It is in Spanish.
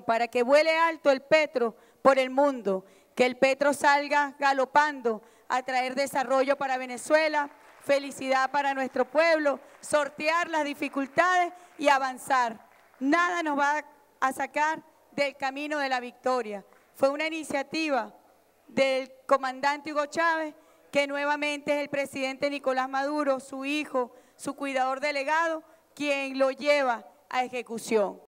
para que vuele alto el Petro por el mundo, que el Petro salga galopando a traer desarrollo para Venezuela, felicidad para nuestro pueblo, sortear las dificultades y avanzar. Nada nos va a sacar del camino de la victoria. Fue una iniciativa del comandante Hugo Chávez, que nuevamente es el presidente Nicolás Maduro, su hijo, su cuidador delegado, quien lo lleva a ejecución.